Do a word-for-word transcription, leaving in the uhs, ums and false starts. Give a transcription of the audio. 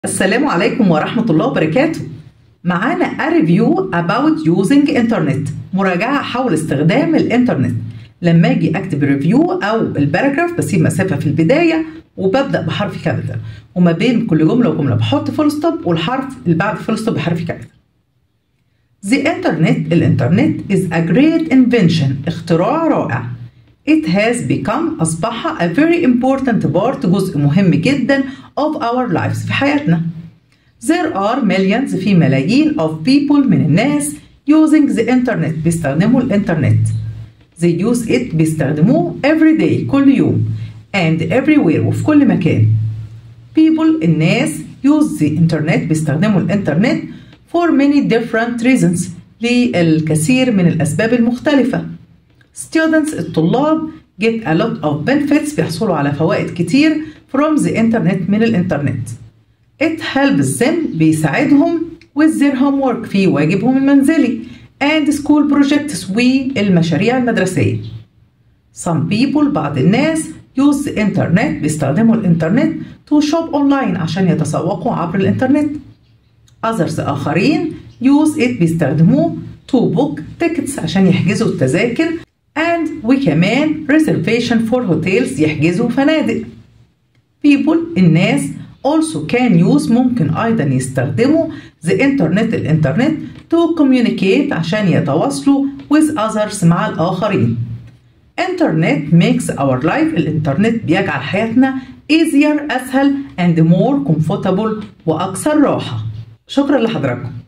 السلام عليكم ورحمة الله وبركاته. معانا a review about using internet، مراجعة حول استخدام الإنترنت. لما أجي أكتب ريفيو أو الباراجراف بسيب مسافة في البداية وببدأ بحرف كابيتال، وما بين كل جملة وجملة بحط فول ستوب، والحرف اللي بعد فول ستوب بحرف كابيتال. The internet الإنترنت is a great invention، اختراع رائع. It has become أصبح a very important part، جزء مهم جدا of our lives في حياتنا. There are millions في ملايين of people من الناس using the internet بيستخدموا الإنترنت. They use it بيستخدموه every day كل يوم and everywhere وفي كل مكان. People الناس use the internet بيستخدموا الإنترنت for many different reasons للكثير من الأسباب المختلفة. Students الطلاب get a lot of benefits بيحصلوا على فوائد كتير from the internet من الإنترنت. It helps them بيساعدهم with their homework في واجبهم المنزلي and school projects والمشاريع المدرسية. Some people بعض الناس use the internet بيستخدموا الإنترنت to shop online عشان يتسوقوا عبر الإنترنت. Others آخرين use it بيستخدموه to book tickets عشان يحجزوا التذاكر and وكمان reservation for hotels يحجزوا فنادق. People الناس also can use ممكن أيضا يستخدموا the internet الإنترنت to communicate عشان يتواصلوا with others مع الآخرين. Internet makes our life الإنترنت بيجعل حياتنا easier أسهل and more comfortable وأكثر راحة. شكرا لحضراتكم.